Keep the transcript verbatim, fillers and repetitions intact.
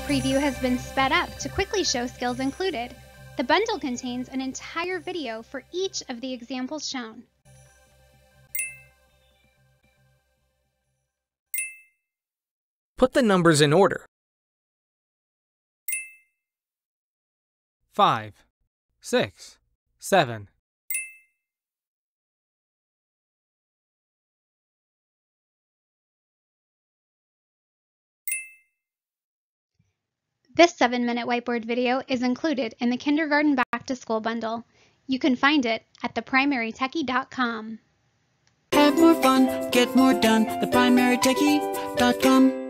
Preview has been sped up to quickly show skills included. The bundle contains an entire video for each of the examples shown. Put the numbers in order. Five, six, seven. This seven minute whiteboard video is included in the Kindergarten Back to School bundle. You can find it at the primary techie dot com. Have more fun, get more done, the primary techie dot com.